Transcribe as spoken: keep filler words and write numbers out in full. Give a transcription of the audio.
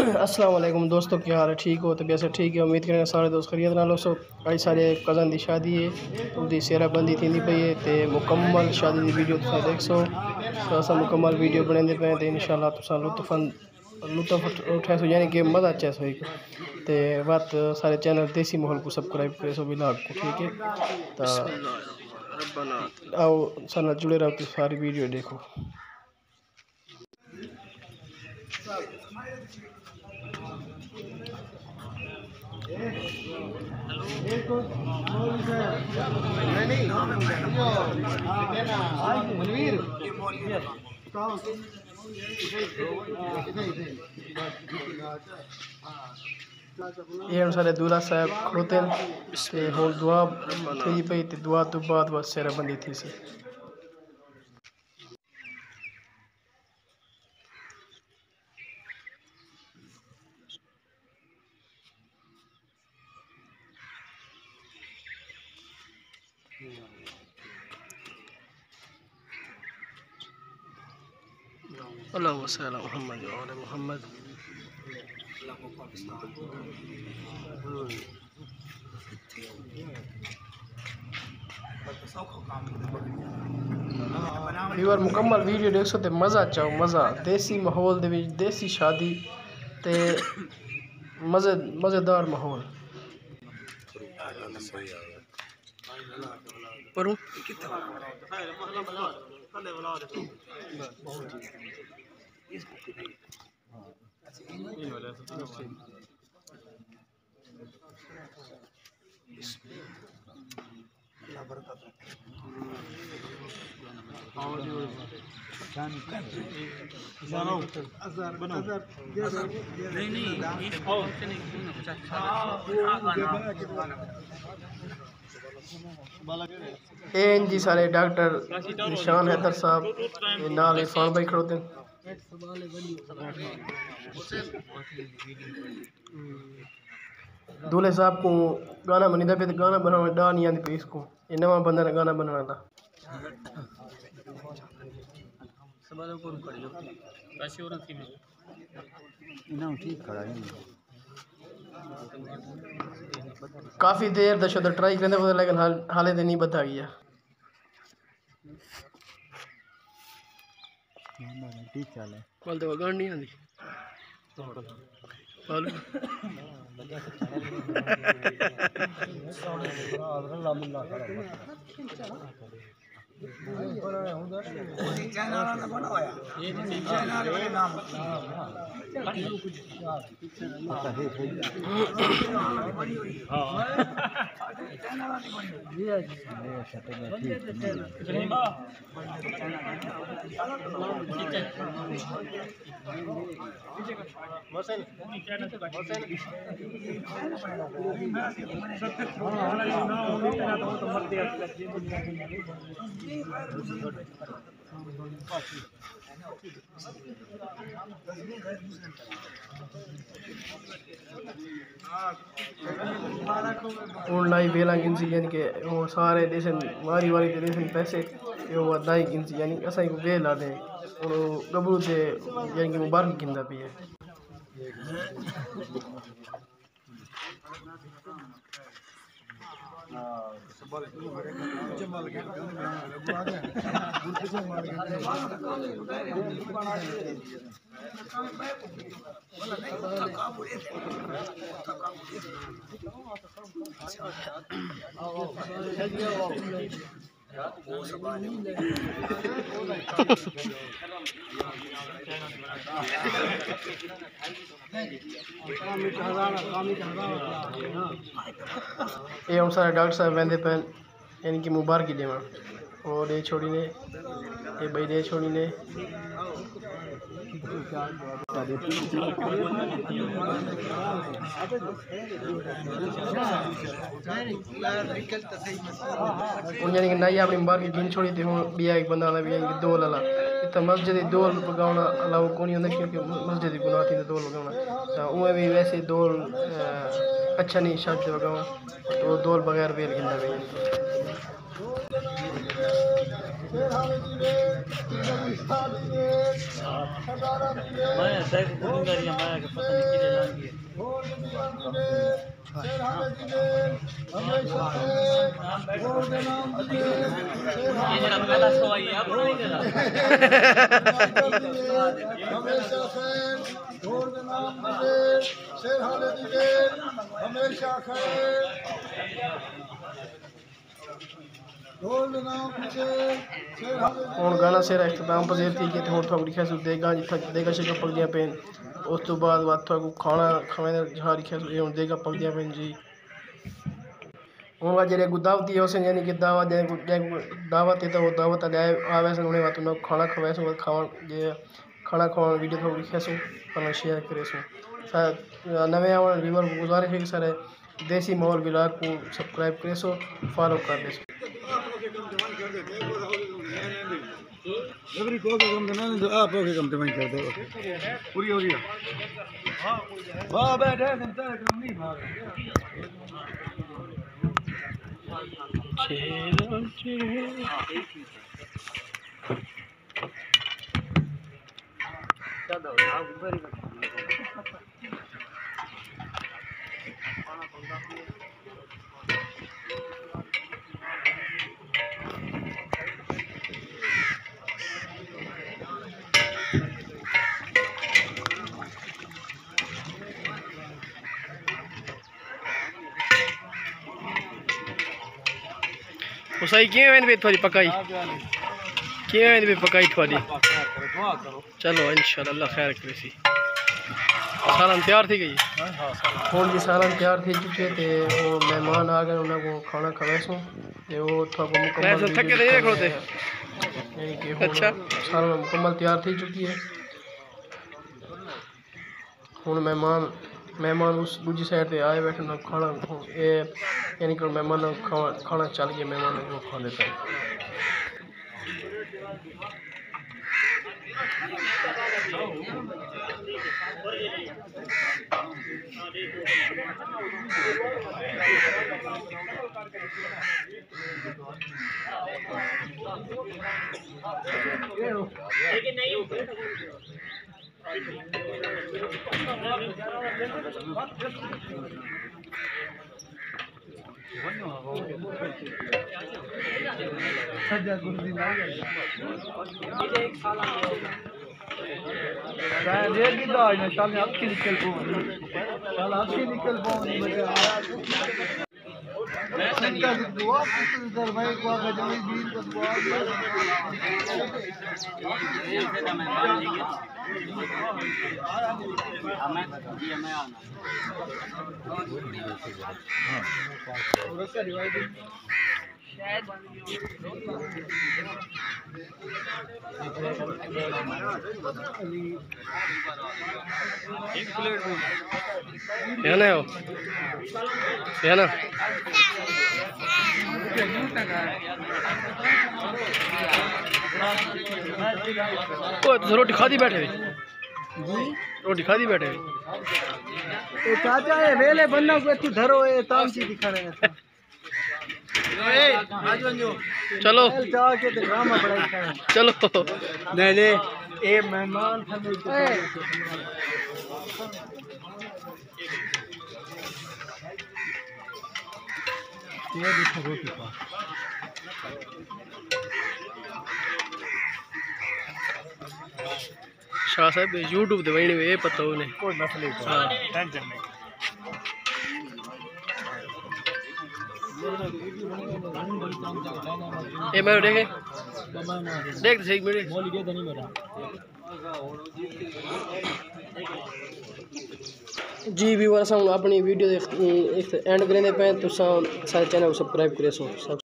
अस्सलाम वालेकुम दोस्तों, क्या हाल है? ठीक हो? तो कैसे ठीक है? उम्मीद करें सारे दोस्त खरीद ना लो। सो कई सारे कज़न की शादी है, उनकी सेराबंदी थी पई है तो मुकम्मल शादी की वीडियो तुम देख सो। तो अस मुकम्मल वीडियो बनाते पे तो इंशाल्लाह तुम लुत्फ लुत्फ उठा सो, यानी कि मज़ा अच्छा सो। तो बात सारे चैनल देसी माहौल को सब्सक्राइब करे सो विलाग को, ठीक है? तो आओ सारे जुड़े रहो तो सारी वीडियो देखो। ये सारे दूल्हा साहब खड़ोते हैं ते हुण दुआ थी पई ते दुआ तो बाद बस सेराबंदी थी सी। अल्लाहुम्मा सल्ली अला मुहम्मद व अला मुहम्मद। व्यूअर मुकम्मल वीडियो देख सो ते मज़ा चाहो मज़ा, देसी माहौल दे विच देसी शादी ते मज़े मज़ेदार माहौल। परूं एन जी सारे डॉक्टर निशान हैदर साहब नाल इरफान भाई खड़ोते हैं। दूल्हे साहब को गाना बनीदा पे गाना बनाना डा नहीं आती पे इसको, ये नवा बंदा ने गाना बनाना था। काफ़ी देर दशो ट्राई करने पता लेकिन हाल हाले तो नहीं बता गया। कल तो गान नहीं आती ऑनलाइन वेला गिनसी, यानी कि वो सारे देशन वारी वारी ते देशन पैसे वो अदाई गिनसी, यानी असां को वेल आदे और गबरू से यानी कि मुबारक गिनदा पई है। ये हम सारे डॉक्टर साहब वहदे पे यानी कि मुबारकी देव और ये छोड़ी ने ये भाई दे छोड़ी ने यानी कि नाई अपनी मुबारकी गिन छोड़ी थी। हूँ बिया एक बंदा भी यानी कि दौल आला इतना मस्जिद दौल पकाना अलावा कौन होंगे, क्योंकि मस्जिद गुनाह थी दौल पकाना तो उमें भी वैसे दौल अच्छा नहीं शादी पकाना तो दौल बगैर बेल गिनदा भी। हमेशा खैर ਹੁਣ गाना सेरा इख्तिताम पजीर थी कि हुण थोड़ी लिखिया सु देगा जिथा देगा शिका पकदियां पेन उस तो बाद बात थोड़ा खाना खाने जहाँ लिखिया सु हुण देगा पकदियां पेन जी हुण जेरे दावती हो सन यानी कि दावत जे दावत है तो वो दावत ले आवे सन उन्हें बात न खाना खवाए सु खावन जे खाना खावन वीडियो थोड़ी लिखिया सु पर शेयर करे सु नवे आवन व्यूअर को गुजारिश है कि सारे देसी माहौल ब्लॉग को सब्सक्राइब करे सो फॉलो कर दे एवरी को के कम देना तो आप के कम ते वहीं कर दो पूरी हो गई हां वाह बैठे हम तो नहीं भाग चलो आप ऊपर उसाई किए वेंद बे थोड़ी पकाई किए वेंद बे पकाई थोड़ी चलो इंशाल्लाह अल्लाह खैर करे सी सालन तैयार थी गई हुन जी सालन तैयार थी चुके थे वो मेहमान आ गए उन्हें को खाना खवाएसो ते वो थोड़ा मुकम्मल थके थे देखो थे यानी कि अच्छा सालन मुकम्मल तैयार थी चुकी है हुन मेहमान मेहमान उस दूसरी साइड पे आए बैठे ना खाना ये यानी कि मेहमान खाना खाना चल गया मेहमान को खा लेता है लेकिन नहीं सजा गुरुजी ना ये एक साल आ गया ये की दाई ने चल अब की निकल पो चल अब की निकल पो मुझे मैं संका की दुआ इधर भाई को आगे जमी बीन को दुआ ये से मैं मान लीजिए हमें ये मैं आना हां और का रिवाइज शायद एक प्लेट में है ना हो है ना ओ तो रोटी खादी बैठे जी रोटी खादी बैठे तो चाचा ये वेले बनना को तू धरो ये तामसी दिखा रहे हैं चलो जाके तो ड्रामा बड़ा दिखाना चलो नहीं ले ए मेहमान हमें ये देखो रोटी का शाह साहब यूट्यूब ते वही ये पता उन्हें कोई मसले हां टेंशन नहीं ये मैं देखे देख सही मेरे बोल के तो नहीं मेरा जी व्यूअर्स हम अपनी वीडियो एंड करने पे तो सारे चैनल को सब्सक्राइब करे सो